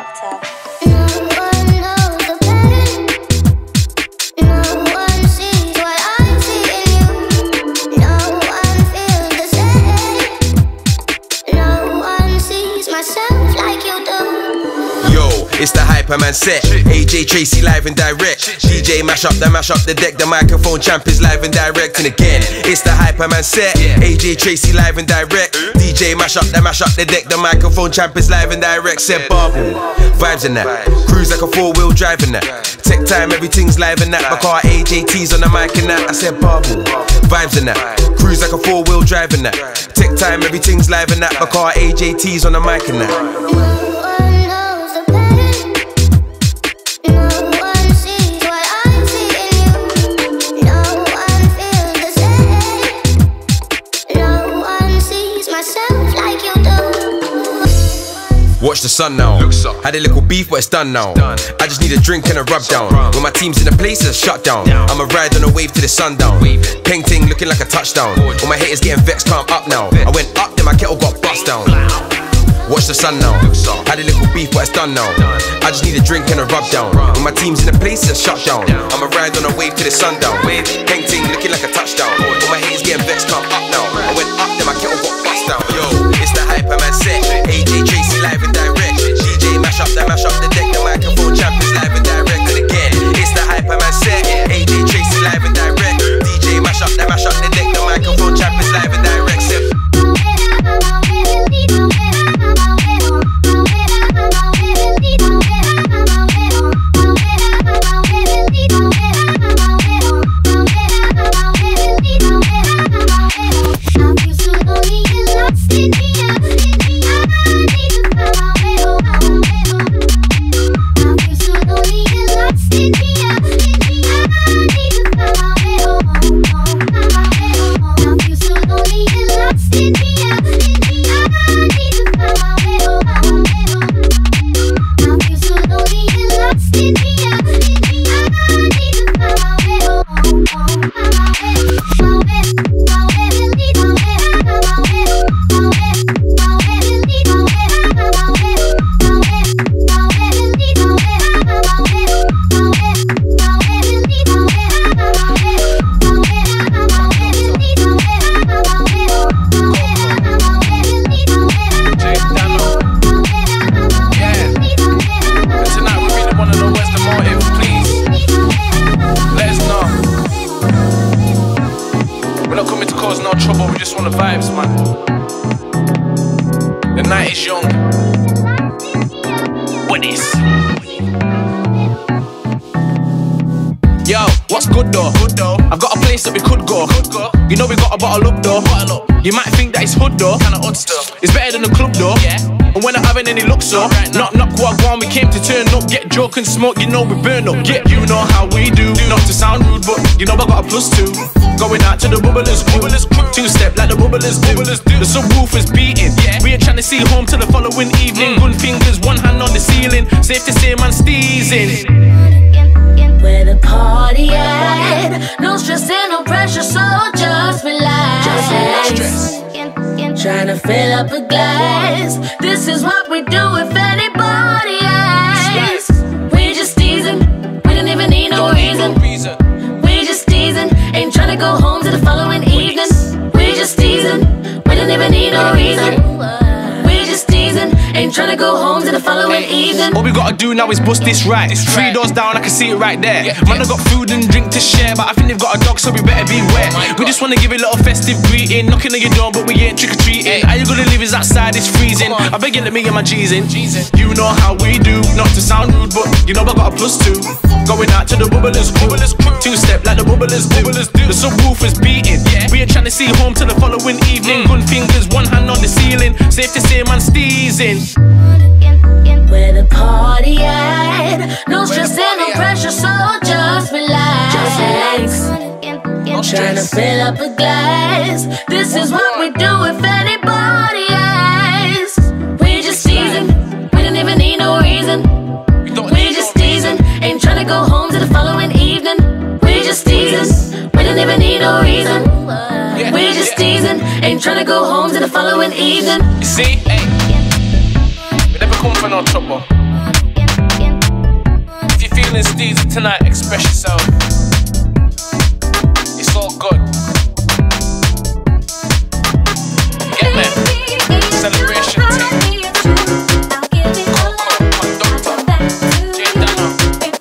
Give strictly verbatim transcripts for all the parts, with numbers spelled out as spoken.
Selector. It's the Hyperman set, A J Tracey live and direct. D J mash up the mash up the deck, the microphone champ is live and direct. And again, it's the Hyperman set, A J Tracey live and direct. D J mash up the mash up the deck, the microphone champ is live and direct. Said Bubble, vibes in that, cruise like a four wheel drive in that. Tech time, everything's live in that. My car A J T's on the mic and that. I said Bubble, vibes in that, cruise like a four wheel drive in that. Tech time, everything's live in that. My car A J T's on the mic and that. Watch the sun now. Had a little beef, but it's done now. I just need a drink and a rub down. When my team's in the place, it's shut down. I'ma ride on a wave to the sundown. Painting looking like a touchdown. All my haters getting vexed, calm up now. I went up, then my kettle got bust down. Watch the sun now. Had a little beef, but it's done now. I just need a drink and a rub down. When my team's in the place, it's shut down. I'ma ride on a wave to the sundown. Painting looking like a touchdown. All my haters getting vexed, calm up now. I went up, then my kettle got bust down. Yo, it's the Hyperman set, A J Tracey live and direct. D J mash up the mash up the deck, the microphone champ is live and direct. And again, it's the Hyperman set, A J Tracey live and direct. D J mash up the mash up the deck, the microphone champ is live and direct. Sip. You know we got a bottle up though. You might think that it's hood though. It's better than the club though. And we're not having any luck so knock knock what one, we came to turn up. Get joke and smoke, you know we burn up. Get you know how we do. Not to sound rude, but you know I got a plus two. Going out to the bubblers crew. Two step like the bubblers do. The subwoofer's beating. We ain't trying to see home till the following evening. Gun fingers, one hand on the ceiling. Safe to say man steezing. Where the party at? No stress and no pressure, so just relax. Just relax. Trying to fill up a glass. This is what we do if anybody asks. We just teasing, we don't even need no reason. We just teasing, ain't trying to go home till the following evening. We just teasing, we don't even need no reason. We just teasing, ain't trying to go home till the following evening. All we gotta do now is bust this right. Three doors down, I can see it right there. Man, I got food and drink to share, but I think they've got a dog, so we better beware. We just wanna give a little festive greeting, knocking on your door, but we ain't trick-or-treating. How you gonna leave us outside, it's freezing. I beg you, let me get my G's in. You know how we do, not to sound rude, but you know I got a plus two. Going out to the bubblers crew. Two step like the bubblers do. The subwoofer's beating. We ain't trying to see home till the following evening. Gun fingers, one hand on the ceiling. Safe to say man steezing. Where the party at? No stress and no pressure, so just relax. Just relax. Trying to fill up a glass. This is what we do if anybody asks. We just teasing, we don't even need no reason. We just teasing, ain't trying to go home till the following evening. We just teasing, we don't even need no reason. We just teasing, ain't trying to go home till the following evening. You see, hey, we never come for no trouble. feeling steezy tonight, express yourself. It's all good. Get me? Celebration team. Coco, Conductor, J Dana.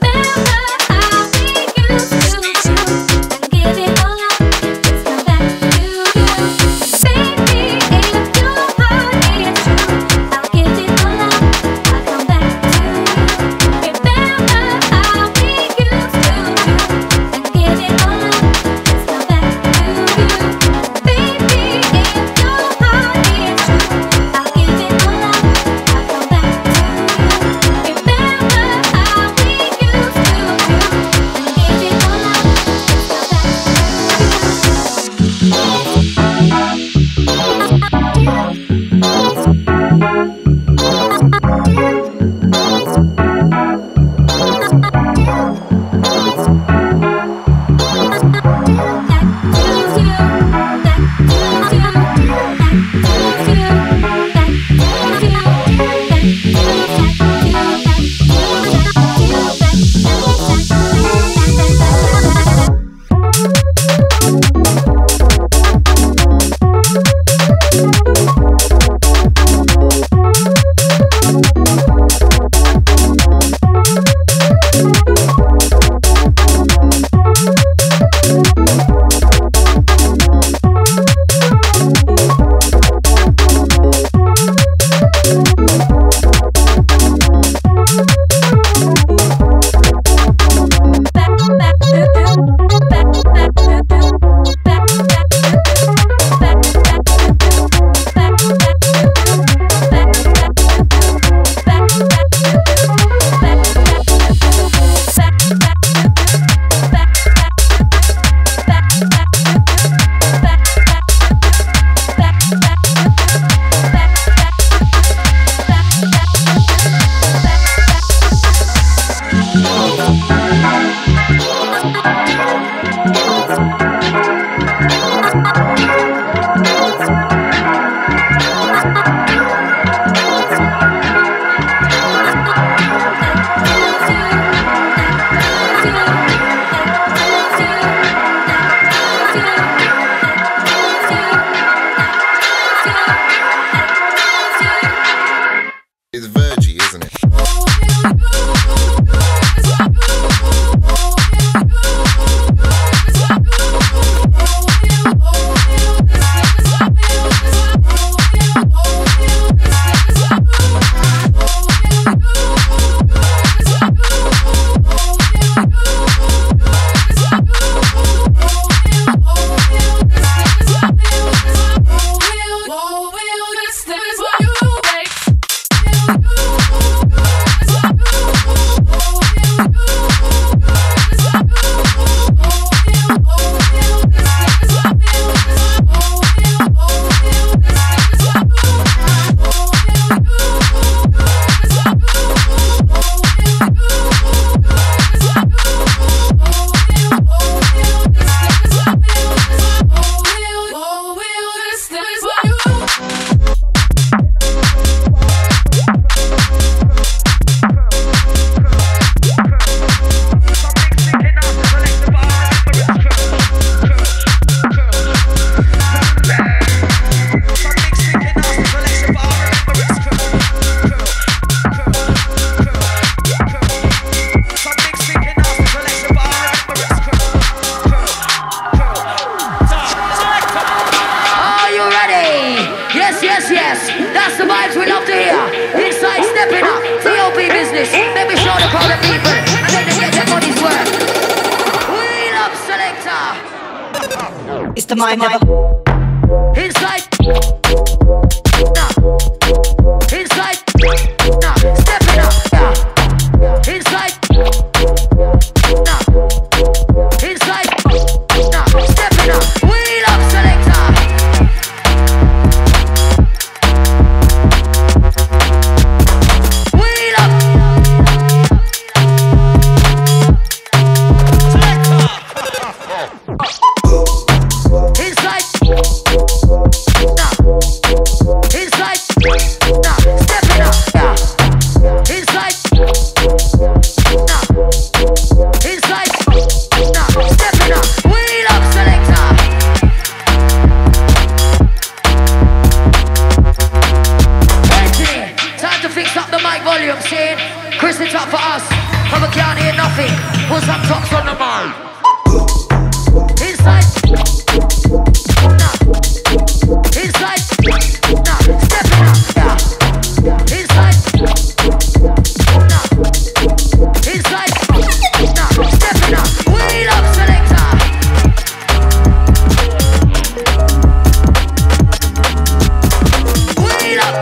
It's the mind never inside. Nah. Inside. Nah. Stepping up. Yeah. Inside. Nah. Inside. Nah. Stepping up. Wheel up, selector. Wheel up. Selector. Inside. but we can't hear nothing. Put some tops on the mind. Inside. Nah. Inside. Nah. Step it up. Yeah. Inside. Nah. Inside. Nah. Step it up. Wheel up, selector. Wheel up.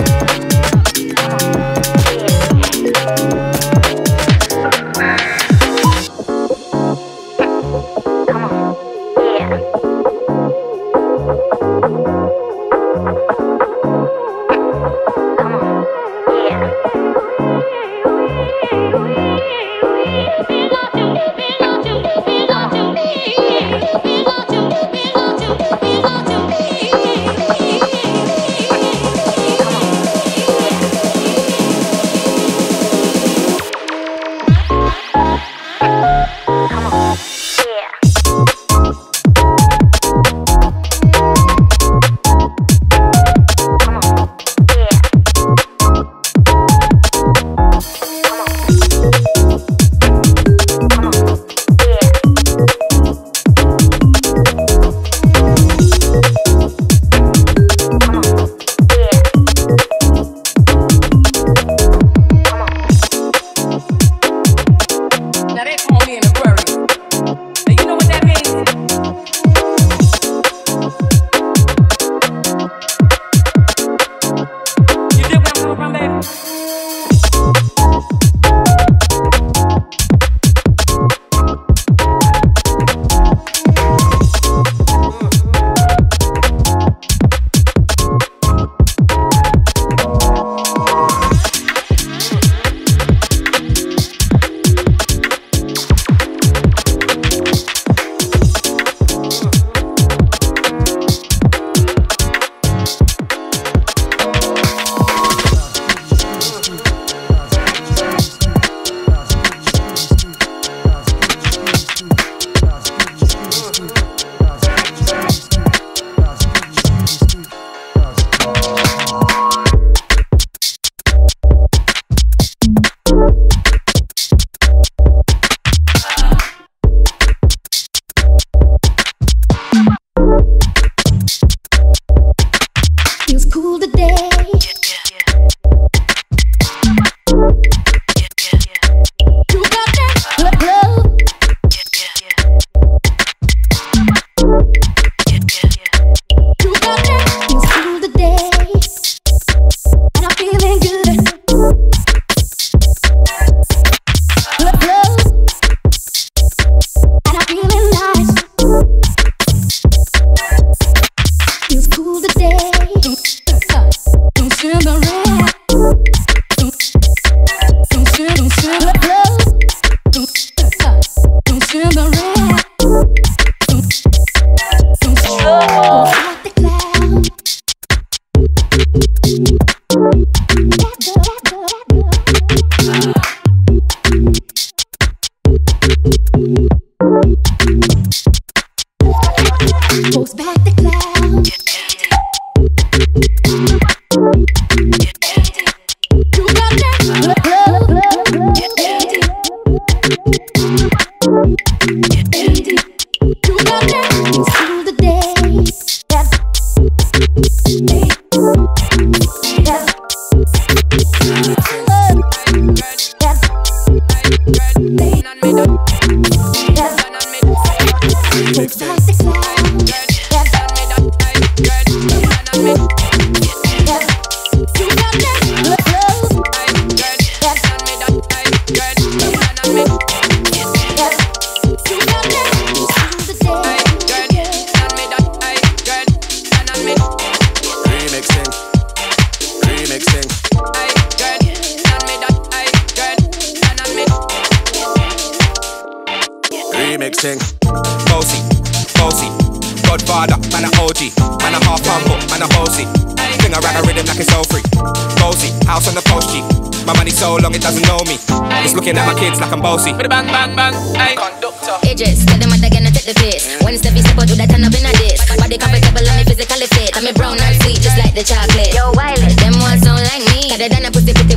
Remixing, bossy, bossy, Godfather, man a O G, man a half humble, man a bossy. Sing a rag a rhythm like it's all free. Bossy, house on the post G. My money so long it doesn't know me. It's looking at my kids like I'm bossy. Bang bang bang, hey. Conductor. Ages, tell them what they're gonna take the piss. When step step out, do that turn up in a diss. Body comfortable and me physically fit. I'm a brown and sweet, just like the chocolate. Yo, Wiley, them ones don't like me. Better than a pussy pretty with the upgrade.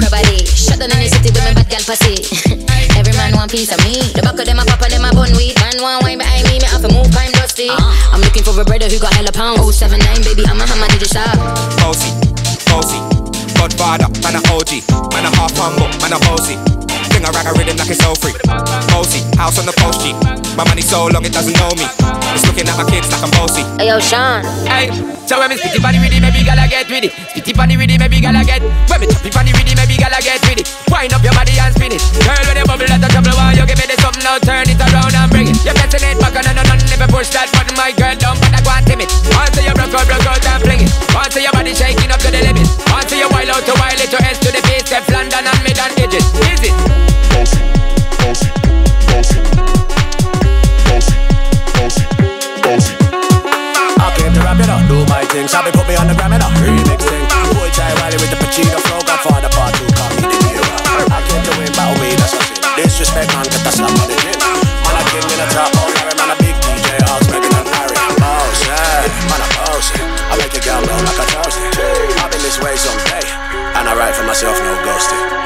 her body. Shut down in the city with me bad gal pussy. Every man want piece of me. The back of them a papa, them a bun weed. Man want wine behind me, me have to move, I'm dusty. I'm looking for a brother who got hella pounds. oh seven nine, baby, I'm a hammer, did you stop? Bossy, bossy, Godfather, man a O G, man a half humble, man a bossy. Sing a rag a rhythm like it's so free. Bossy, house on the post G. My money so long it doesn't know me. It's looking at my kids like I'm bossy. Hey yo, Sean. Hey, so when me spitty body with it, maybe gala get with it. Spitty body with it, maybe gala get. When me choppy body with it, maybe gala get with it. Wind up your body and spin it. Girl, when you bubble at the trouble, while you give me the something now, turn it around and bring it. You're pressing it back on and on, never push that button, my girl, down, but I go and timid. Once you broke out, broke out and fling it. Once your body shaking up to the limit. Once you wild out to wild it, to S to the base, step London and mid and digit. Is it? Bossy, bossy, bossy, bossy, bossy, bossy. I came to rap it up, do my thing. Shabby put me on the gram it up, remix thing. Boy, try Riley with the Pacino flow. Godfather part two, call me the hero. I came to win, battle me, that's a shit. Disrespect, man, get the slap on the gym. Man, I came in a trap, oh, Larry, man, a big D J, Hogs, Megan and Harry. Oh, shit, man, I'm bossy. I make a girl know like a toasty. I've been this way someday, and I write for myself, no ghosting.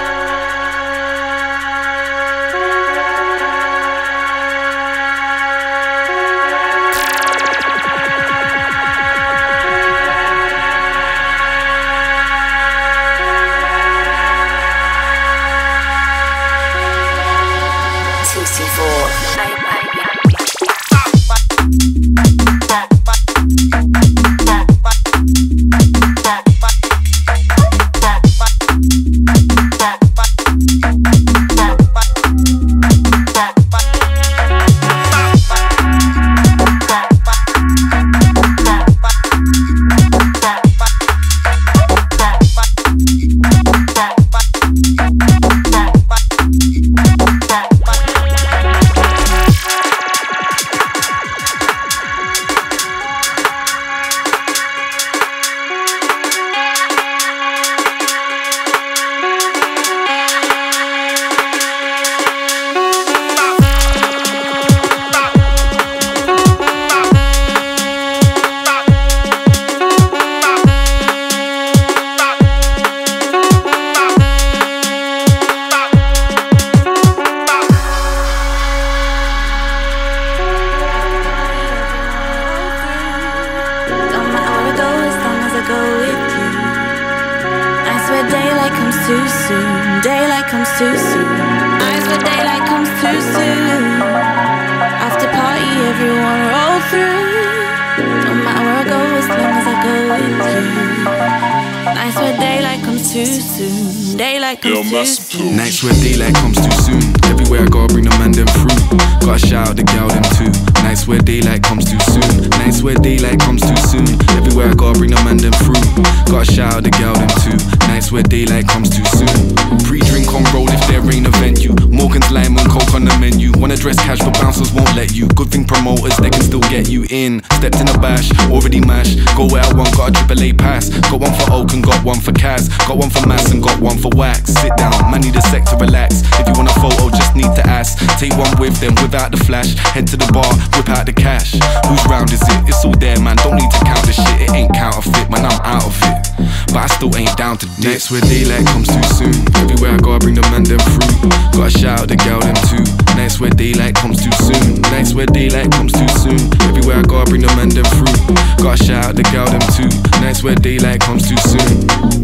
Nights where daylight comes too soon. Everywhere I go, I bring the man them through. Gotta shout out the gal them too. Nights where daylight comes too soon. Nights where daylight comes too soon. Everywhere I go, I bring the man them through. Gotta shout out the gal them too. Nights where daylight comes too soon. Pre-drink on roll if there ain't a venue. Morgan's lime and coke on the menu. Wanna dress cash but bouncers won't let you. Good thing promoters, they can still get you in. Stepped in a bash, already mashed. Go where I want, got a triple A pass. Got one for Oak and got one for Kaz. Got one for Mass and got one for Wax. Sit down, man need a sec to relax. If you want a photo, just need to ask. Take one with them without the flash. Head to the bar, whip out the cash. Whose round is it? It's all there, man. Don't need to count the shit. It ain't counterfeit, man. I'm out of it. But I still ain't down to dip. Nights where daylight comes too soon. Everywhere I go, I bring the man them through. Gotta shout out the gal them too. Nights where daylight comes too soon. Nights where daylight comes too soon. Everywhere I go, I bring the man them through. Gotta shout out the gal them too. Nights where daylight comes too soon.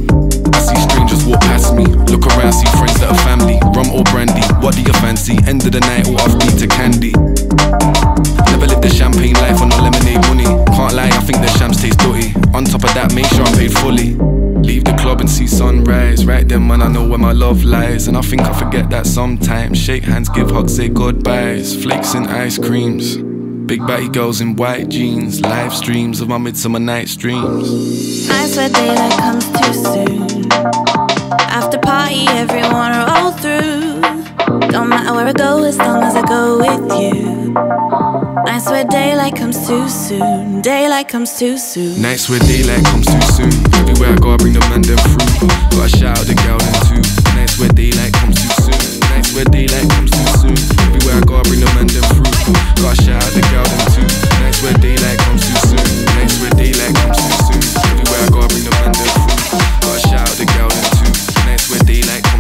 I see strangers walk past me. Look around, see friends that are family. Rum or brandy, what do you fancy? End of the night or off beat to candy. Never lived the champagne life on no lemonade money. Can't lie, I think the shams taste dirty. On top of that, make sure I'm paid fully. Leave the club and see sunrise. Right then, man, I know where my love lies. And I think I forget that sometimes. Shake hands, give hugs, say goodbyes. Flakes and ice creams. Big batty girls in white jeans. Live streams of my midsummer night's dreams. Nights where daylight comes too soon. After party, everyone roll through. Don't matter where I go as long as I go with you. Nights where daylight comes too soon. Daylight comes too soon. Nights where daylight comes too soon. Everywhere I go, I bring the man them through. Gotta shout out the gal them too. Nights where daylight comes too soon. Nights where daylight comes too soon. Everywhere I go, I bring the man them through. Gotta shout out the gal them too. Nights where daylight comes too soon. Nights where daylight comes too soon. Everywhere I go, I bring the man them through. Gotta shout out the gal them too. Nights where daylight comes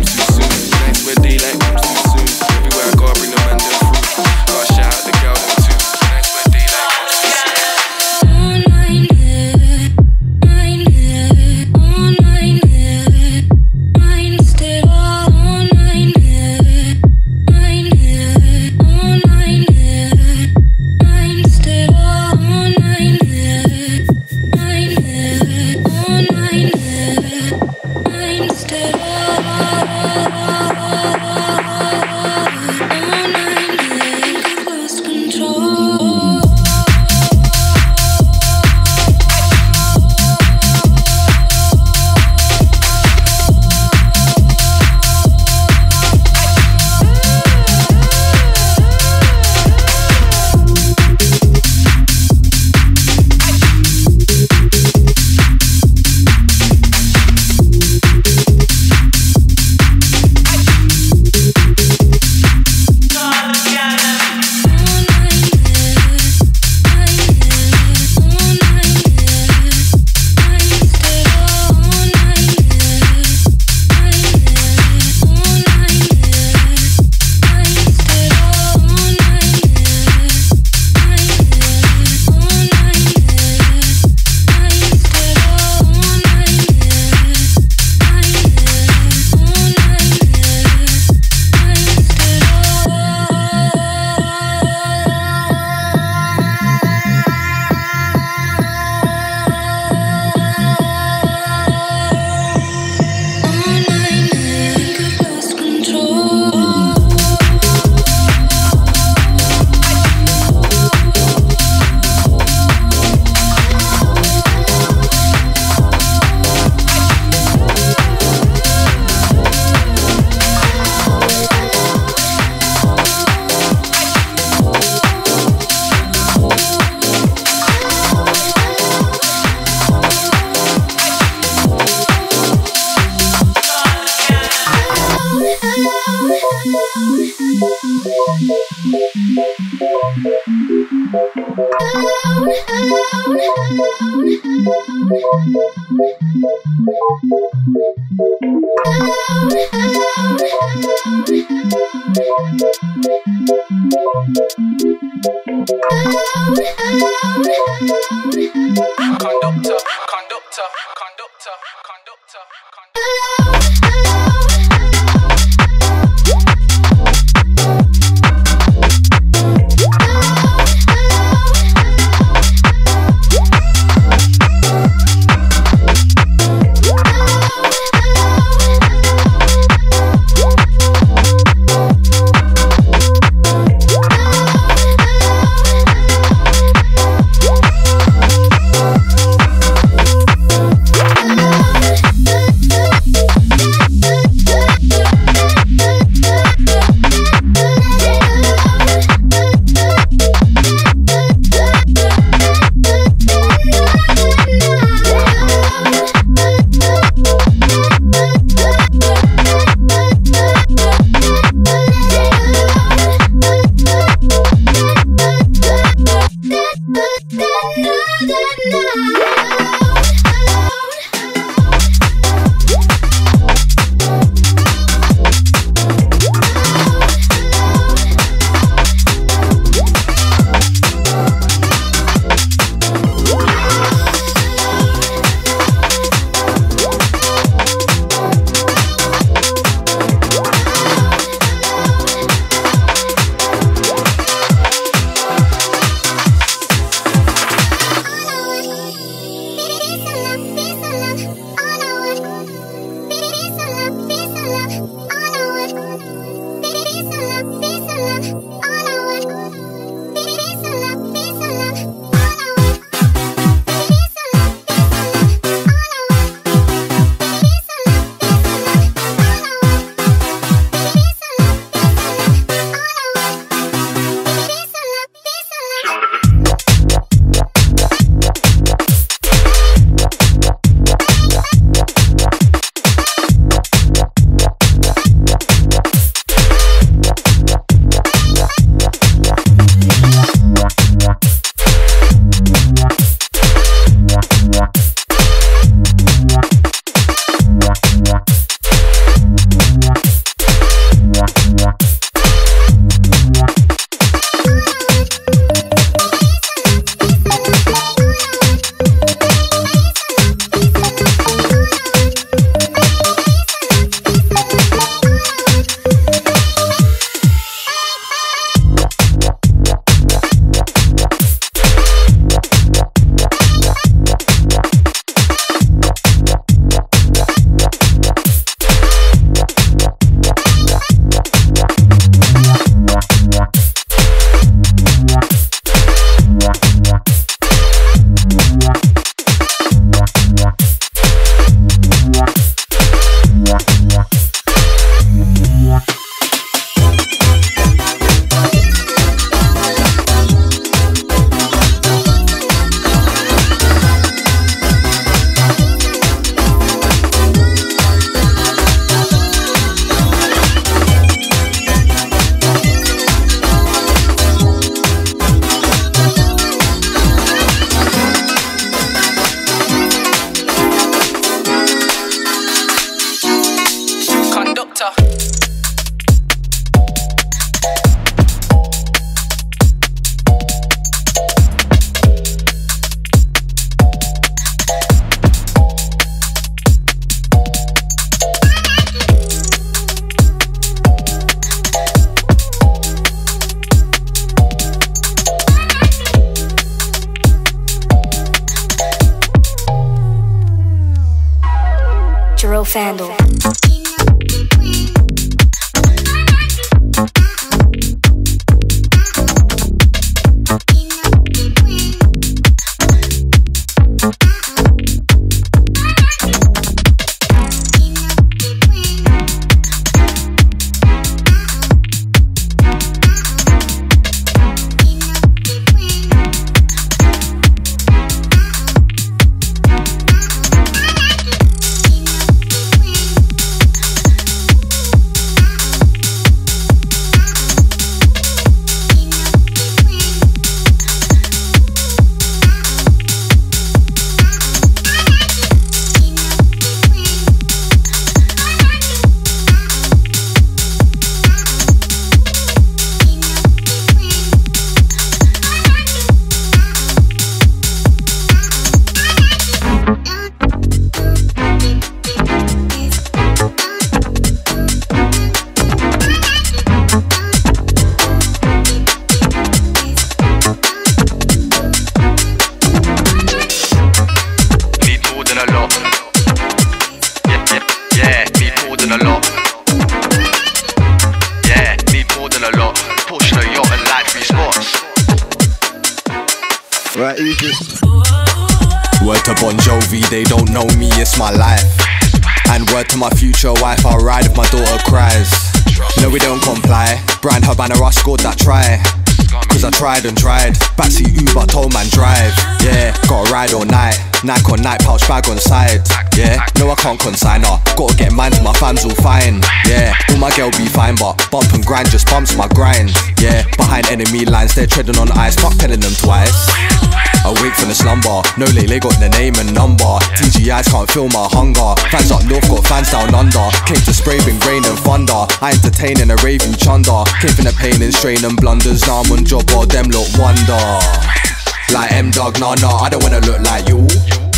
Conductor, conductor, conductor, conductor, conductor. Fandle. Right, easy. Word to Bon Jovi, they don't know me, it's my life. And word to my future wife, I'll ride if my daughter cries. No, we don't comply. Brian Habana, I scored that try. Cause I tried and tried. Backseat Uber, told man drive. Yeah, gotta ride all night. Nike on night, pouch bag on side. Yeah, no I can't consign her. Gotta get mine to my fams all fine. Yeah, all my girl be fine, but bump and grind just bumps my grind. Yeah, behind enemy lines, they're treading on ice. Fuck telling them twice. Awake from the slumber, no Lele got the name and number. T G Is can't feel my hunger. Fans up north got fans down under. Came to spray, bring rain and thunder. I entertain in a raving chunder. Came from the pain and strain and blunders. Now I'm on job or them look wonder. Like M-Dog, nah nah, I don't wanna look like you.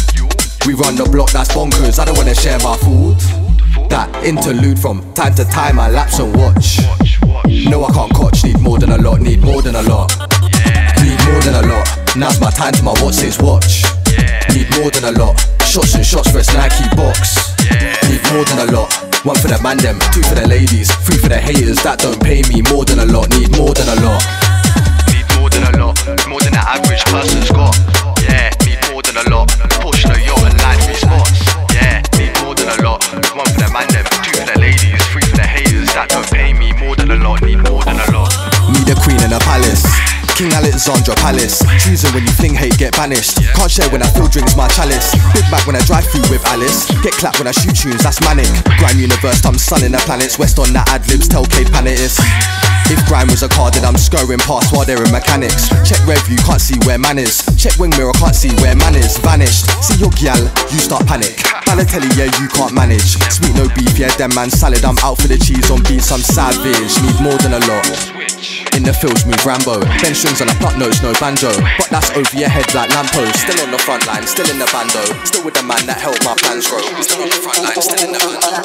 We run the block, that's bonkers, I don't wanna share my food. That interlude from time to time I lapse and watch. No I can't coach, need more than a lot, need more than a lot. Need more than a lot, now's my time to my what's his watch. Need more than a lot, shots and shots for a Nike box. Need more than a lot, one for the man them, two for the ladies, three for the haters that don't pay me. More than a lot, need more than a lot. Need more than a lot, more than the average person's got. Yeah, need more than a lot, pushing a yacht and light three spots. Yeah, need more than a lot, one for the man them, two for the ladies, three for the haters that don't pay me. More than a lot, need more than a lot. Need a queen in a palace, King Alexandra Palace. Choosing when you fling hate, get banished. Can't share when I fill drinks, my chalice. Big Mac when I drive through with Alice. Get clapped when I shoot tunes, that's manic. Grime universe, I'm sunning the planets. West on that ad-libs, tell Kate Panitis. If grime was a car, then I'm scurrying past while they're in mechanics. Check rev, you can't see where man is. Check wing mirror, can't see where man is. Vanished, see your gal, you start panic. Balotelli, yeah, you can't manage. Sweet, no beef, yeah, them man salad. I'm out for the cheese on beats, I'm savage. Need more than a lot. In the fields, move Rambo. Ben strings on a pluck notes, no banjo. But that's over your head like lamppost. Still on the front line, still in the bando. Still with the man that helped my plans grow. Still on the front line, still in the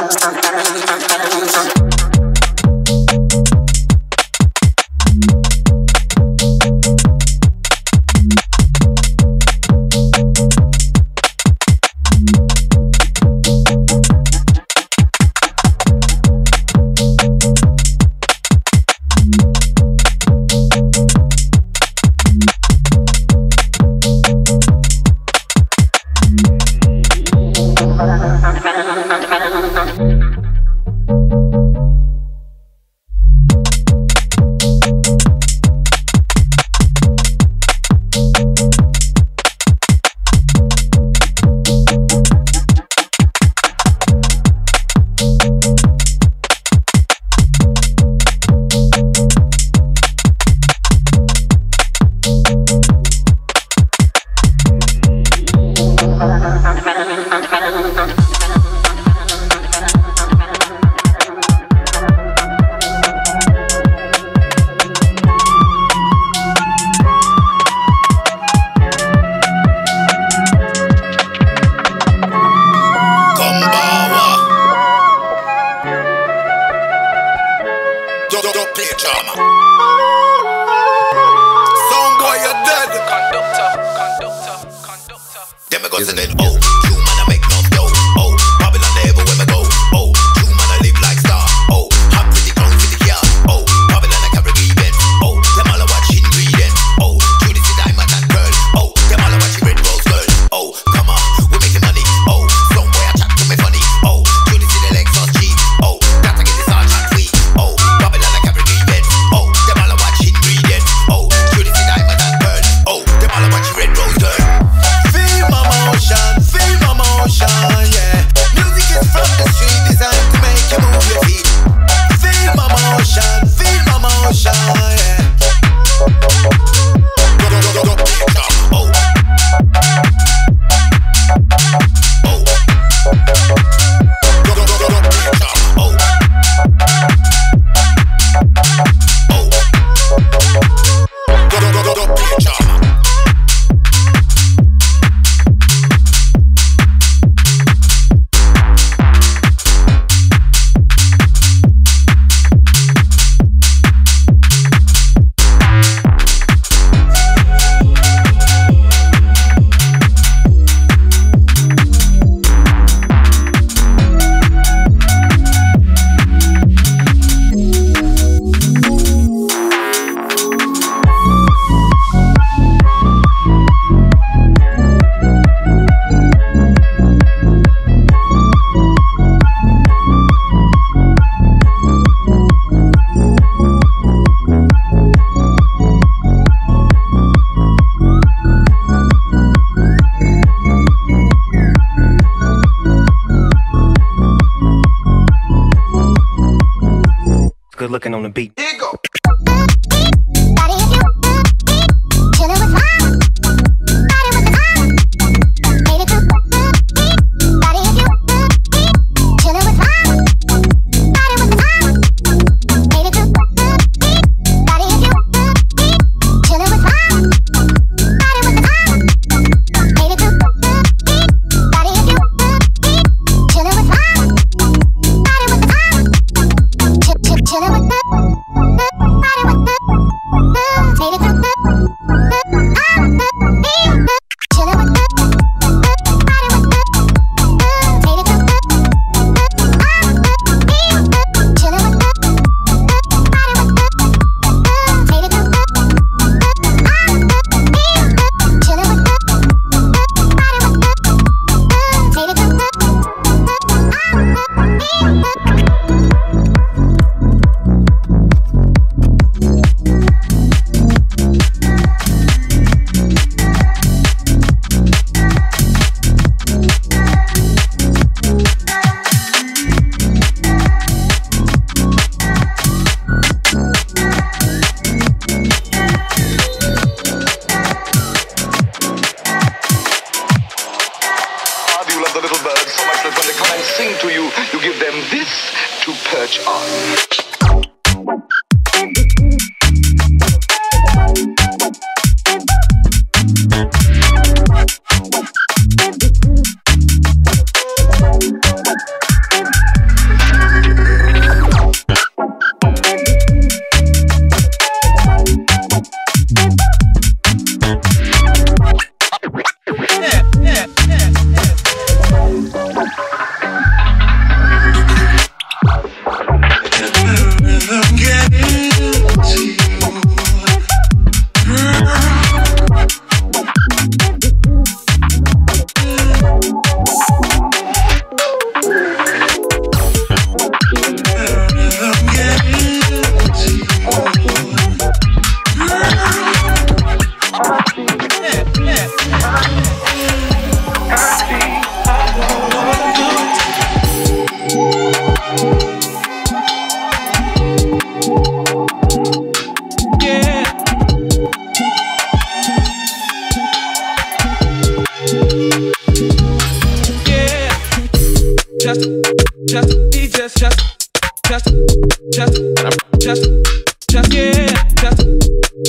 bando. Feel my motions.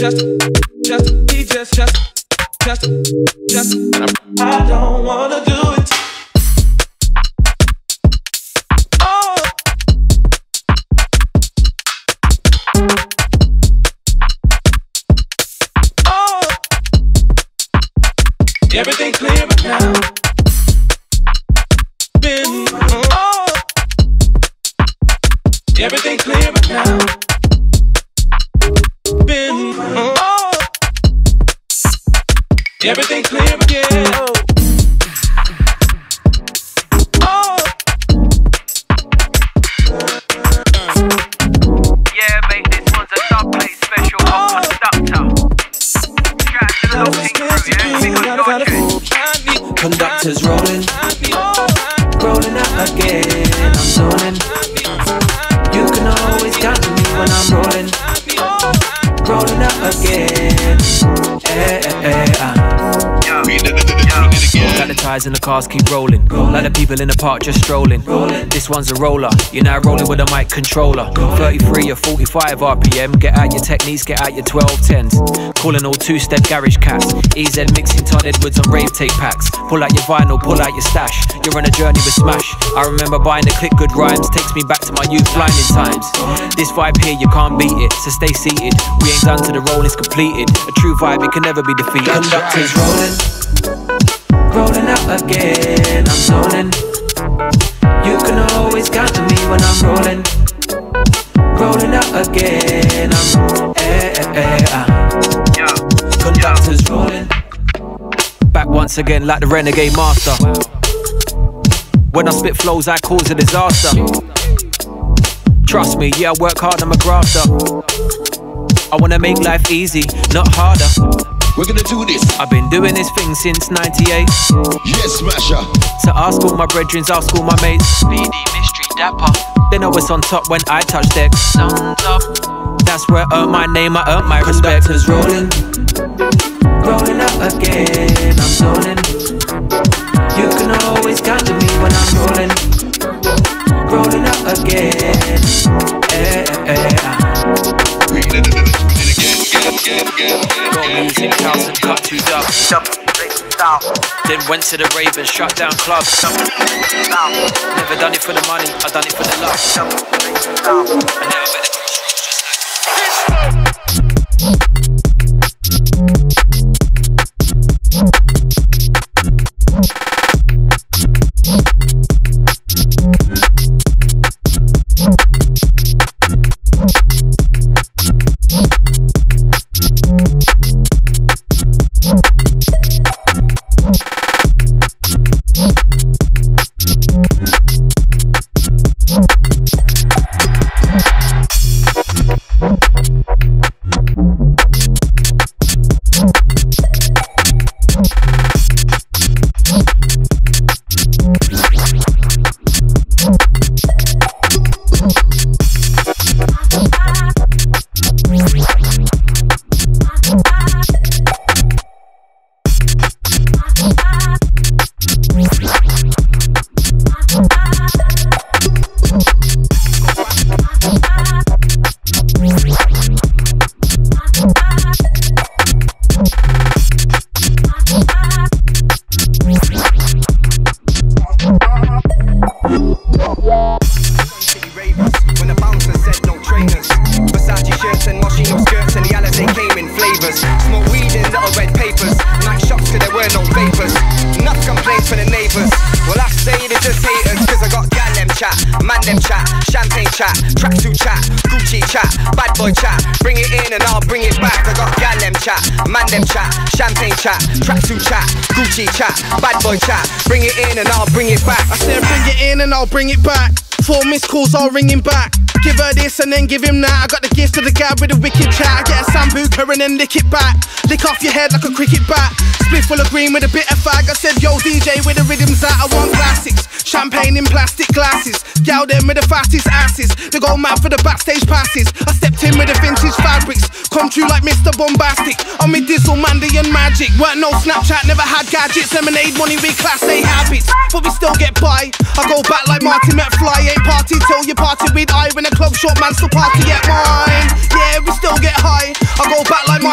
just, just, he just, just, just, just. I don't wanna do it. Oh. Oh. Everything clear right now. Been, oh. Everything clear right now. Been, oh. Everything clear again. Oh. Yeah, mate, this one's a dubplate special for conductor. Shout out to the whole team crew, yeah? Conductors rolling, rolling out again. I'm zoning. You can always count on me when I'm rolling, rolling out again. Hey, hey, hey, uh. Like the tires in the cars keep rolling, like the people in the park just strolling. This one's a roller, you're now rolling with a mic controller. Thirty-three or forty-five R P M. Get out your techniques, get out your twelve tens. Calling all two-step garage cats. E Z mixing Todd Edwards on rave tape packs. Pull out your vinyl, pull out your stash. You're on a journey with Smash. I remember buying the Click Good rhymes, takes me back to my youth blinding times. This vibe here, you can't beat it, so stay seated. We ain't done till the roll is completed. A true vibe, it can never be defeated. Conductors rolling, rolling out again. I'm zoning. You can always count on me when I'm rolling, rolling out again. I'm eh, eh, eh, uh. Conductors rolling. Back once again like the renegade master. When I spit flows, I cause a disaster. Trust me, yeah, I work hard, I'm a grafter. I wanna make life easy, not harder. We're gonna do this. I've been doing this thing since ninety-eight. Yes, Smasher. So ask all my brethrens, ask all my mates. B D Mystery Dapper. They know it's on top when I touch decks. Sound up. That's where I earn my name, I earn my respect. Conductors rolling, rolling out again. I'm zoning. You can always count on me when I'm rolling, rolling out again. Eh, eh, eh, uh. Got music house and cut to dub. Then went to the rave and shut down clubs. Never done it for the money, I done it for the love. I never met the chat, bad boy chat, bring it in and I'll bring it back. I said bring it in and I'll bring it back. Four missed calls, I'll ring him back. Give her this and then give him that. I got the gist of the guy with a wicked chat. I get a sambuca and then lick it back. Lick off your head like a cricket bat. Split full of green with a bit of fag. I said yo D J with the rhythms that I want classics. Champagne in plastic glasses. Gal them with the fattest asses. They go mad for the backstage passes. I stepped in with the vintage fabrics. Come true like Mister Bombastic. I'm with Dizzle, Mandy and Magic. Weren't no Snapchat, never had gadgets. Lemonade money with class A habits, but we still get by. I go back like Marty McFly. Ain't party till you party with I. When the club short man still party at mine. Yeah, we still get high. I go back like Marty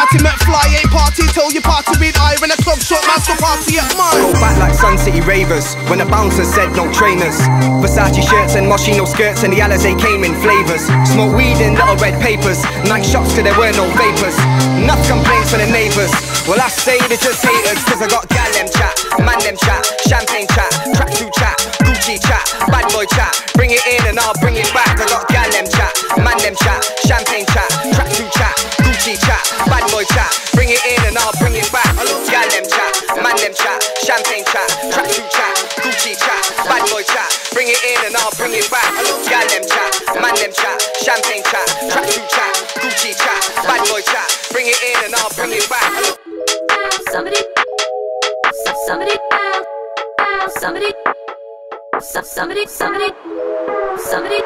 Matty McFly ain't party till you party with I in a club short man still party at mine. Roll back like Sun City Ravers when the bouncer said no trainers. Versace shirts and Moschino skirts and the Alizé came in flavours. Smoke weed in little red papers, night shots till there were no vapours. Enough complaints from the neighbours. Well I say they're just haters, cause I got gal them chat, man them chat, champagne chat, tracksuit chat, Gucci chat, bad boy chat. Bring it in and I'll bring it back. I got gal them chat, man them chat, champagne chat, tracksuit chat, Gucci chat, bad boy chat. Bring it in and I'll bring it back. I got gal them chat, man them chat, champagne chat, tracksuit chat, Gucci chat, bad boy chat. Bring it in and I'll bring it back. I got gal them chat, man them chat, champagne chat, tracksuit chat, Gucci chat, bad boy chat. Bring it in and I'll bring it back. Somebody, somebody, somebody, somebody, somebody, somebody, somebody,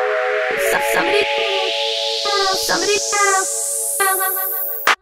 somebody, somebody.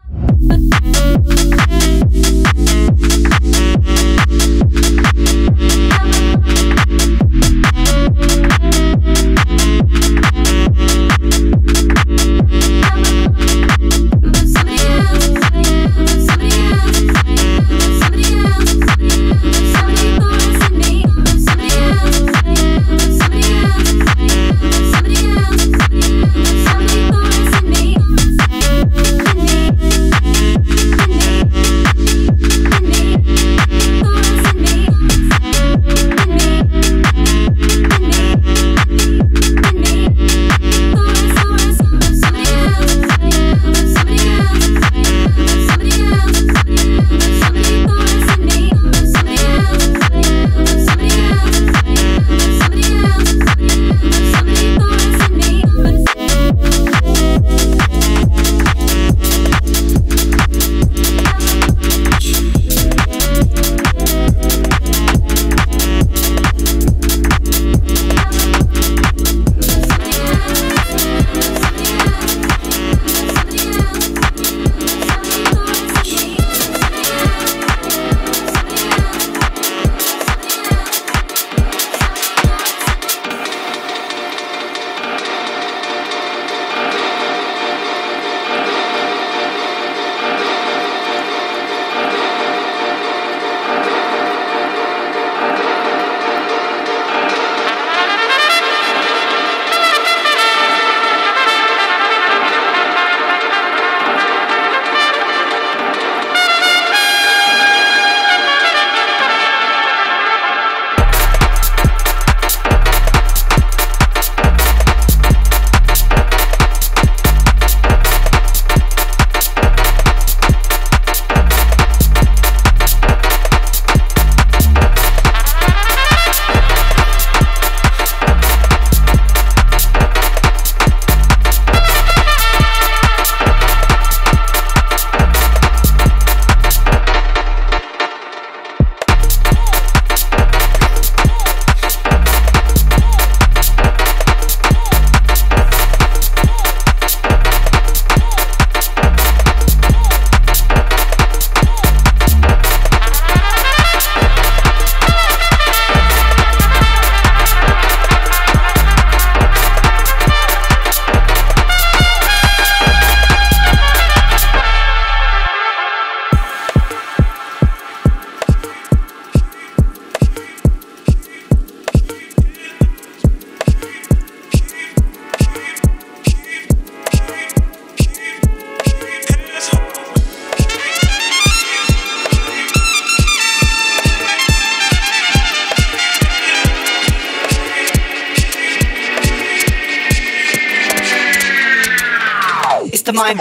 the mind.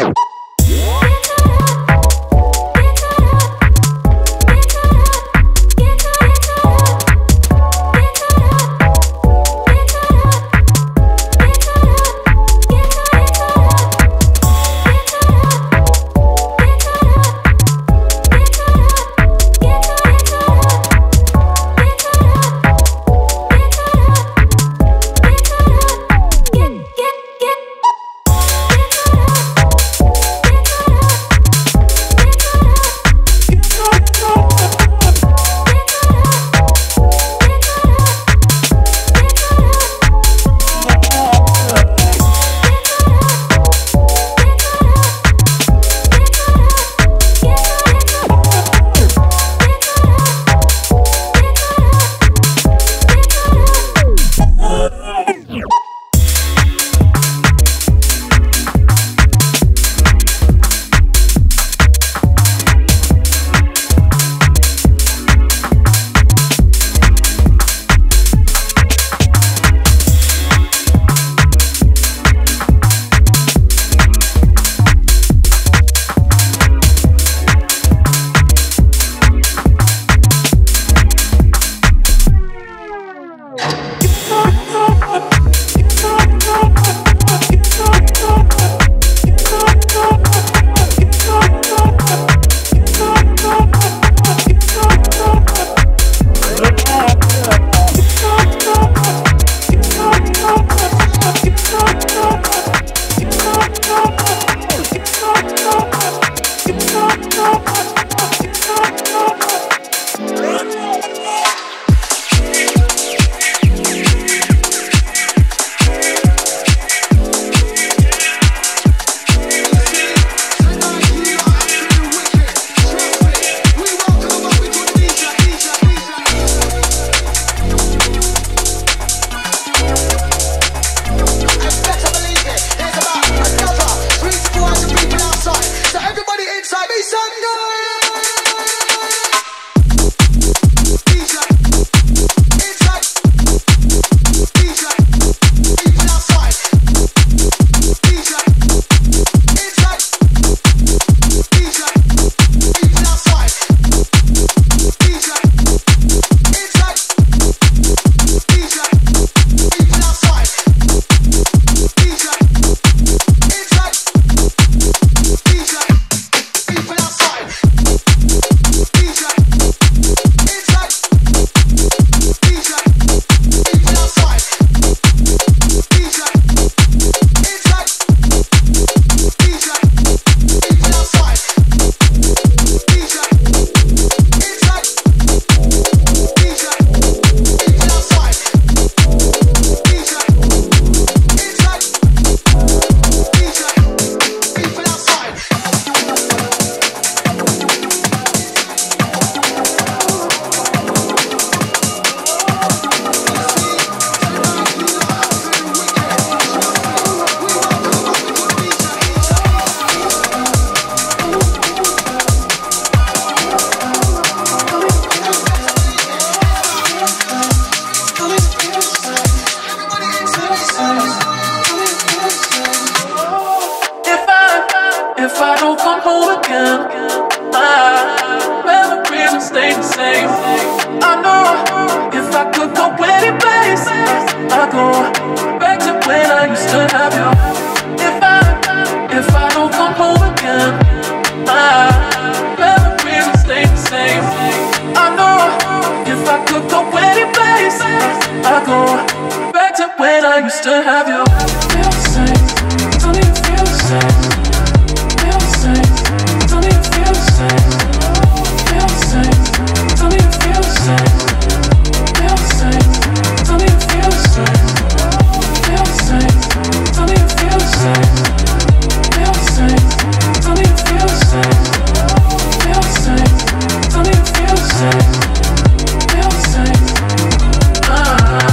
don't come home again, my memories will stay the same. I know if I could go any place, I'd go back to when I used to have you. If I, if I don't come home again, my memories will stay the same. I know if I could go any place, I'd go back to when I used to have you. Feel the same, don't even feel the same. Feel the same, don't even feel the same. Feel the same, don't even feel the same. Feel the same, don't even feel the same. Feel the same, don't even feel the same. Feel the same, don't even feel the same. Feel the same, don't even feel the same. Feel the same.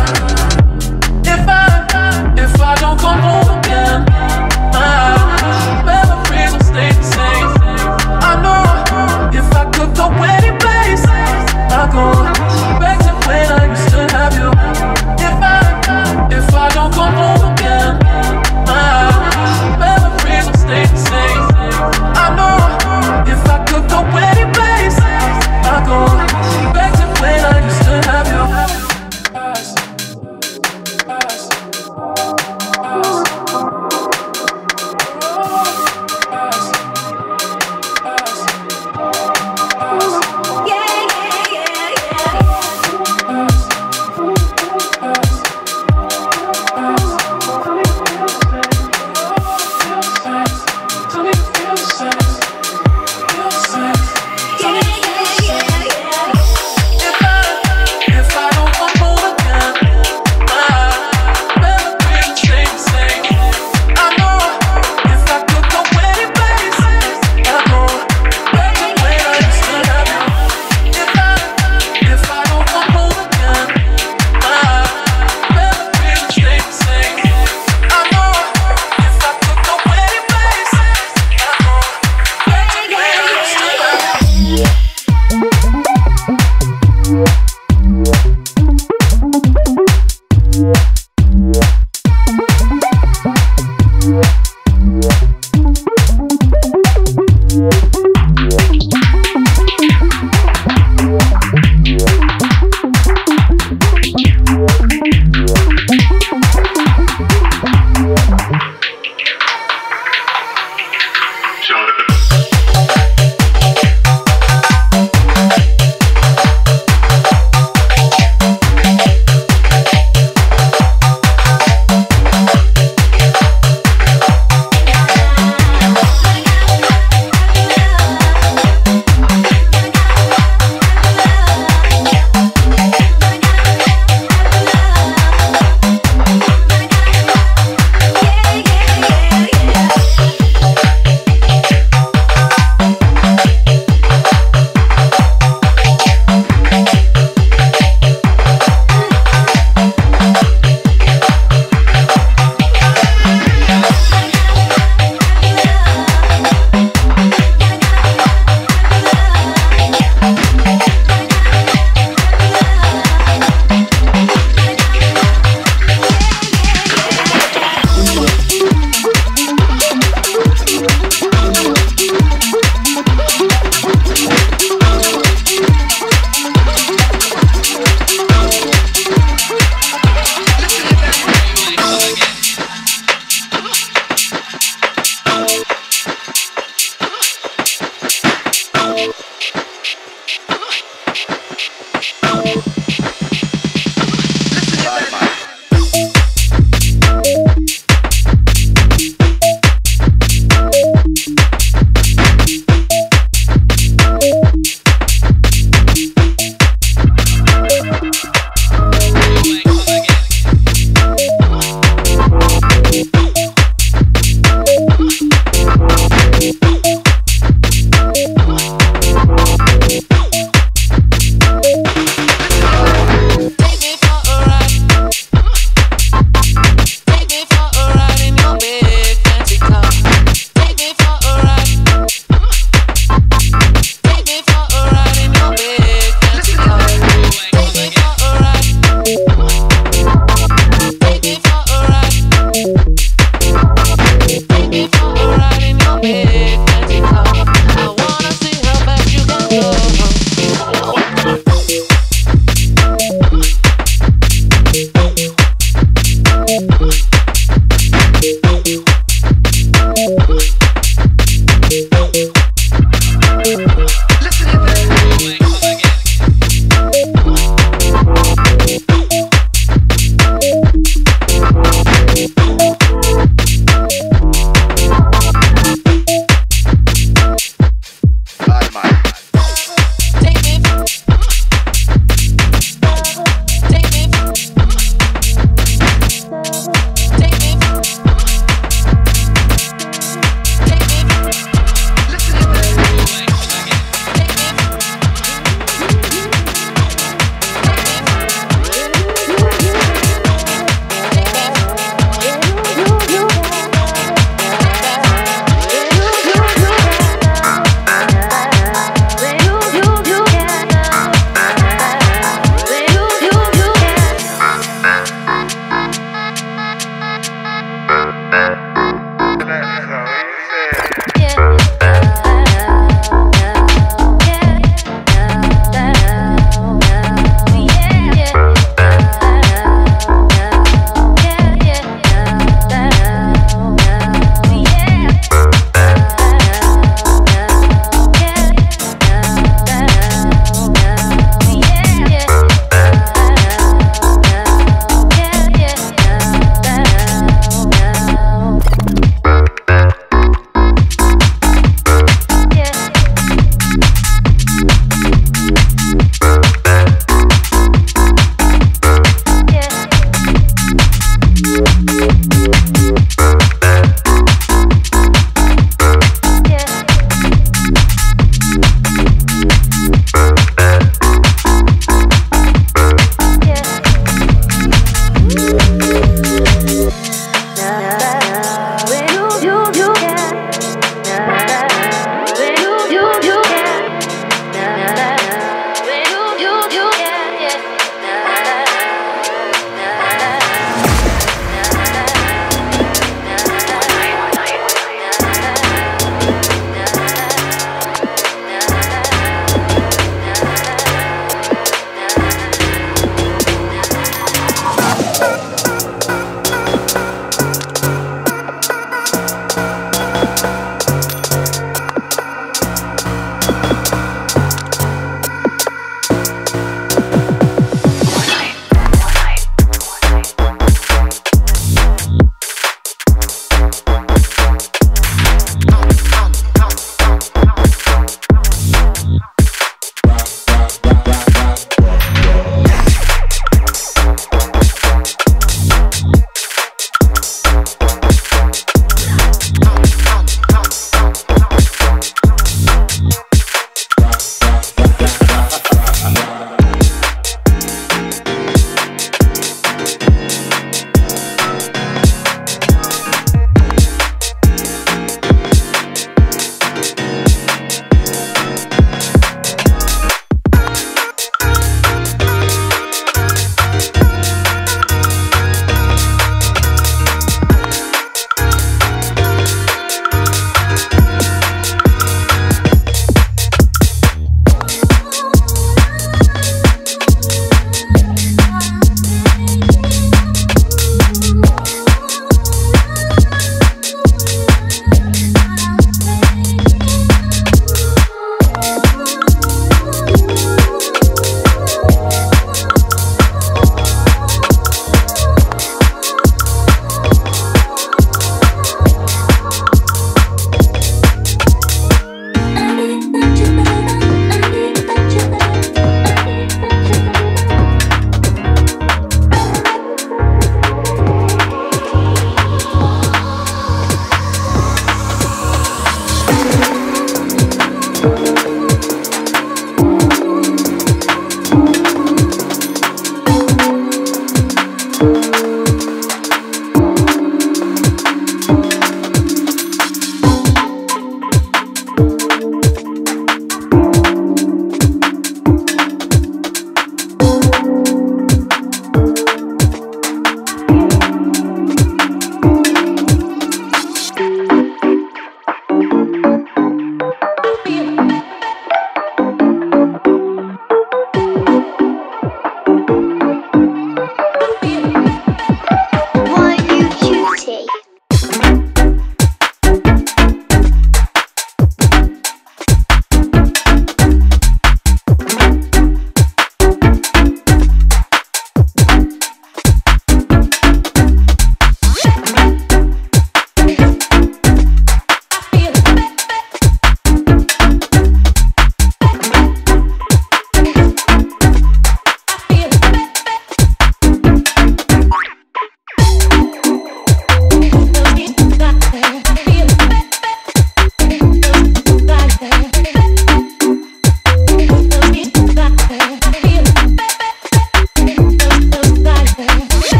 Ah. If I, if I don't come home again, ah.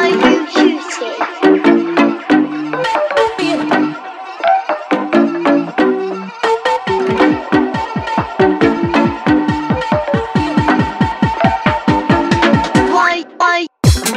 are you shooting? Why, why?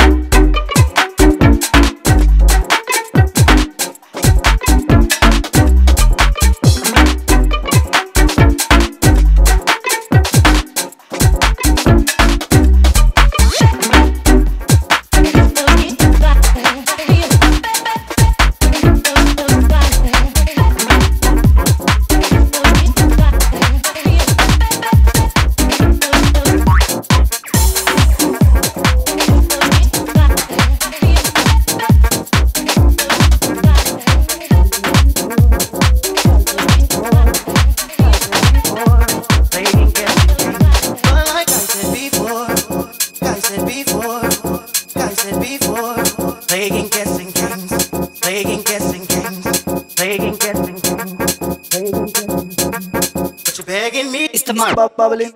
It's the man bubbling.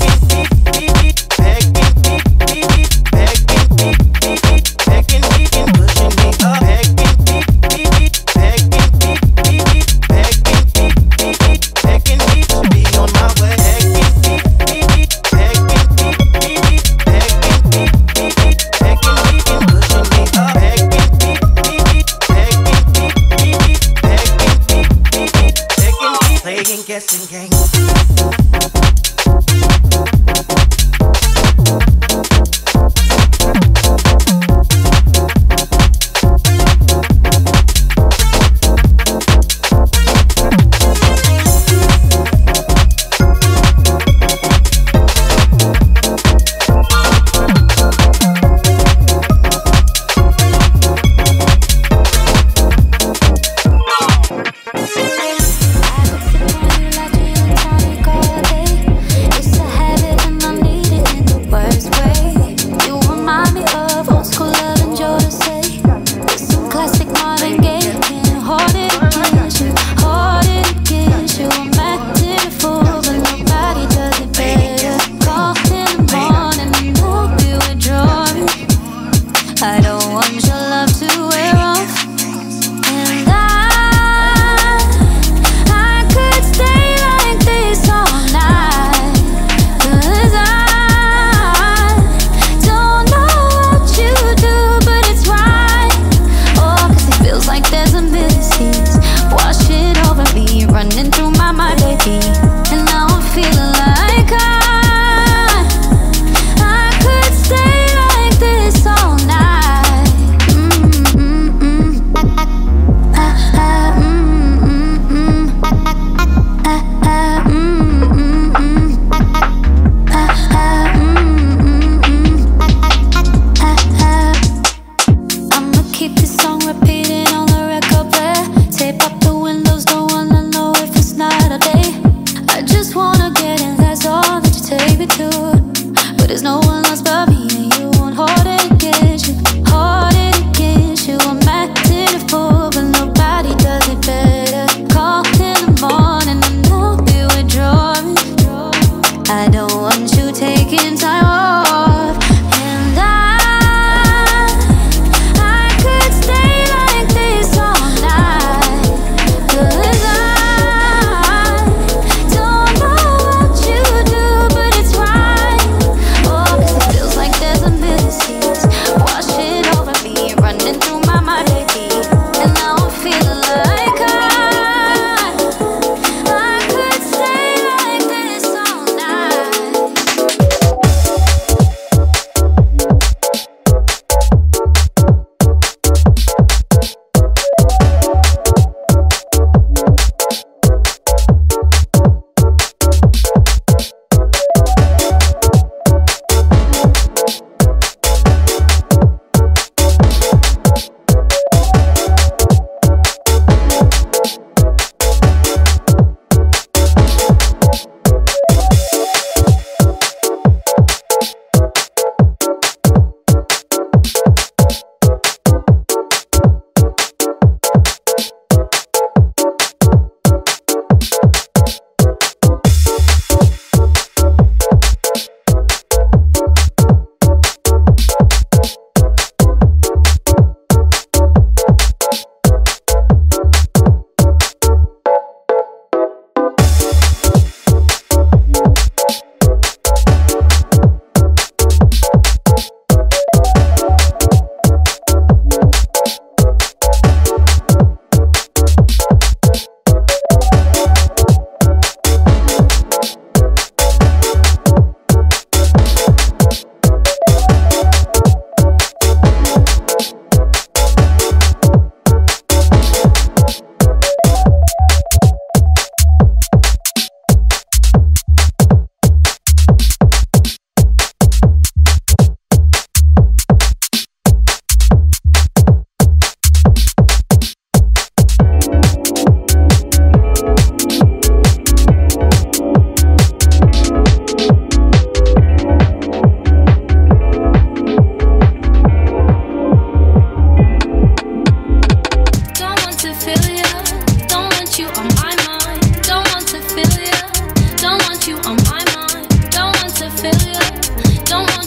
Playing guessing games.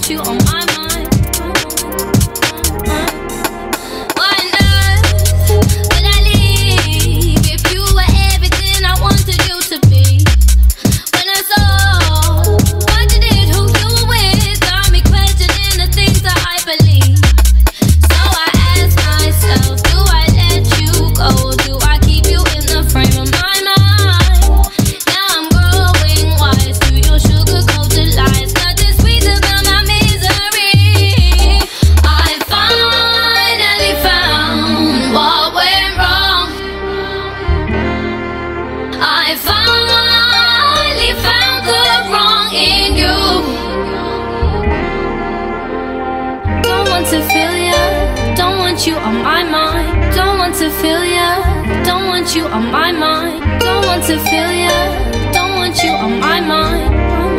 want you on my mind. Why on earth would I leave if you were everything I wanted you to be? When I saw what you did, who you were with, got me questioning the things that I believe. So I ask myself, do I let you go? Do I keep you in the frame of my mind? Now I'm growing wise to your sugar-coated lies. Nothing sweet about my misery. I finally found what went wrong. I finally found the wrong in you. Don't want to feel ya, don't want you on my mind. Don't want to feel ya, don't want you on my mind. Don't want to feel ya, don't want you on my mind.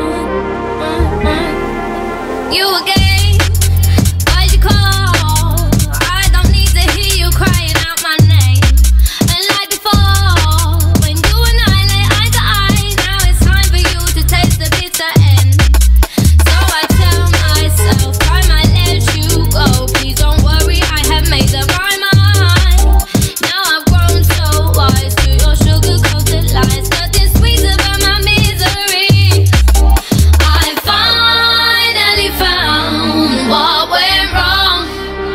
You again, why'd you call? I don't need to hear you crying out my name. And like before, when you and I lay eye to eye, now it's time for you to taste the bitter end. So I tell myself I might let you go. Please don't worry, I have made up my mind. Now I've grown so wise to your sugar-coated lies. Nothing sweet about my misery. I finally found what went wrong.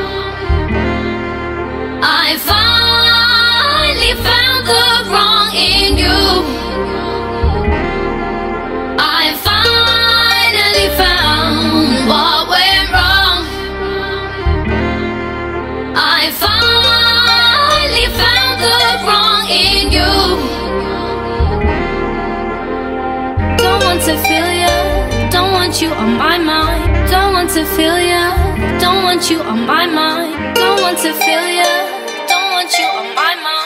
I finally found the wrong in you. I finally found what went wrong. I finally found the wrong in you. Don't want to feel ya, don't want you on my mind. Don't want to feel ya, don't want you on my mind. Don't want to feel ya, don't want you on my mind.